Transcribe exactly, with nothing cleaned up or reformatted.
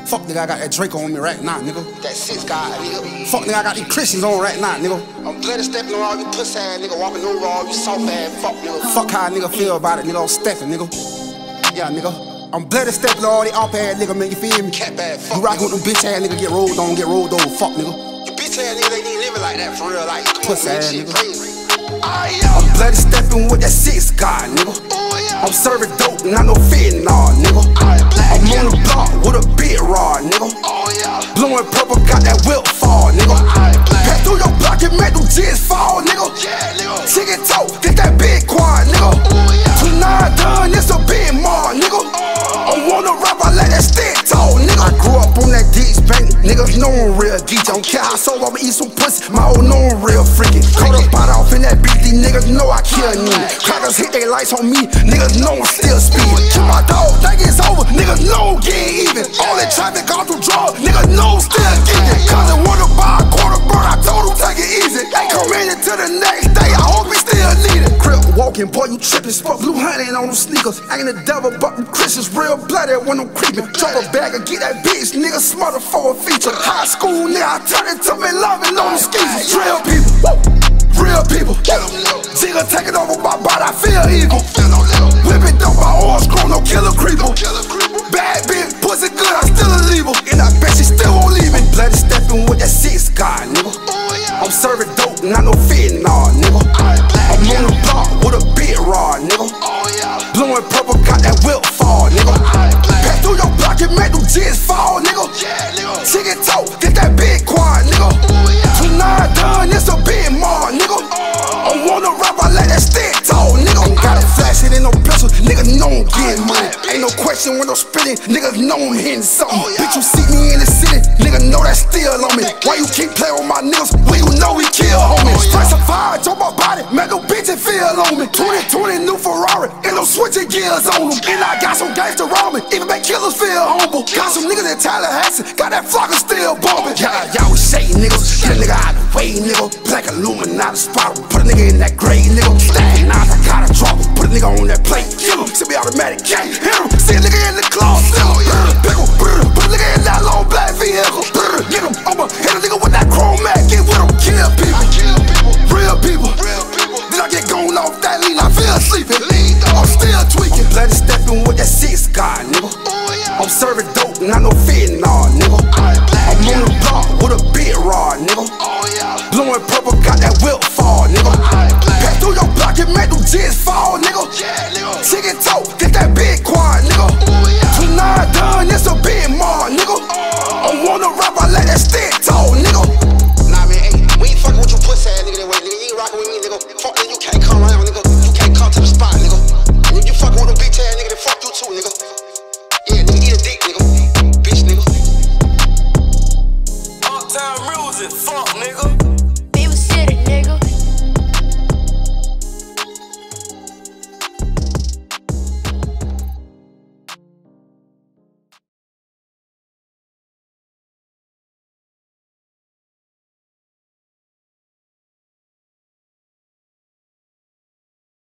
Fuck nigga, I got that Draco on me right now, nigga. That six guy, nigga. Fuck nigga, I got these Christians on right now, nigga. I'm bloody stepping on all you pussy ass nigga, walking over all you soft ass fuck nigga. Fuck how a nigga feel about it, nigga. I'm Steppin, nigga. Yeah, nigga. I'm bloody stepping on all the op ass nigga, man. You feel me? Cat bad fuck. You rockin' with them bitch ass nigga, get rolled on, get rolled over, fuck nigga. You bitch ass nigga, they ain't living like that for real. Like, come Pussy on, man, ass shit nigga. crazy. I'm bloody stepping with that six guy, nigga. Oh, yeah. I'm serving dope, not no fentanyl, nigga. I'm I'm on the block with a big rod, nigga. Oh yeah. Blowing purple, got that whip fall, nigga. Pass through your block and make them jits fall, nigga. Yeah, nigga. Chicken toe, get that big quad, nigga. Oh yeah. Tonight done, it's a big mall, nigga. I wanna rap, I let that stick tall, nigga. I grew up on that ditch bank, niggas know I'm real geek. I don't care how so I'ma eat some pussy, my old know I'm real freaky. Caught a bite off in that beat, these niggas know I kill niggas. Crackers hit they lights on me, niggas know I'm still speeding. Kill my dog, think it's over, niggas know I'm getting even. All that traffic gone through drugs, niggas know I'm still geeking. Cause they wanna buy a quarter bird, I told them take it easy. They come in into the next day, I hope he still need it. Crip walking, boy, you trippin', spot blue honey on them sneakers. Ain't the devil, but them Christians real bloody when I'm creeping. Drop a bag and get that bitch, nigga smarter for a feature. High school, nigga, I turn it to me loving on the skis. Real people, woo. Real people, Jigga taking over my body, I feel evil. Whipping dope, my orange grown, no killer creeper. Bad bitch, pussy good, I still a leave her. And I bet she still won't leave me. Bloody stepping with that six guy, nigga. I'm serving dope, not no fentanyl, nigga. I'm on the block with a big rod, nigga. Blowing purple, got that whip fall, nigga. Pass through your block and make them jits fall, nigga. Chicken toe, get that big quad, nigga. Tonight done, it's a big mall, nigga. I wanna rap, I let that stick tall, nigga. Ain't gotta flash it in no pistol, niggas know I'm getting money. Ain't no question when I'm spitting, niggas know I'm hitting something. Bitch, you see me in the city, nigga know that still on me. Why you keep playing with my niggas when you know we kill homies? Stress a fire, jump my body, make them bitches feel on me. twenty twenty new Ferrari, and I'm switching gears on them. And I got some gangster around me, even make killers feel humble. Got some niggas in Tallahassee, got that flocker still bumping. Y'all, y'all was shady niggas, get a nigga out of the way, nigga. Black Illuminati spot, put a nigga in that gray, nigga. Stacking knives, I gotta drop him, put a nigga on that plate, kill him. Should be automatic, can't hit him. See a nigga in the claw, still pickle, put a nigga in that long black vehicle. Get him, I'ma hit a nigga with that chrome mat, get with him, kill people, real people. Then I get gone off that lean, I feel sleepy. I'm still tweaking, bloody stepping with that six guy, nigga. I'm serving dope, not no fentanyl, nigga. I'm on the block with a big rod, nigga. Blowing purple, got that whip fall, nigga. Pass through your block and make them jits fall, nigga. Chicken toe, get that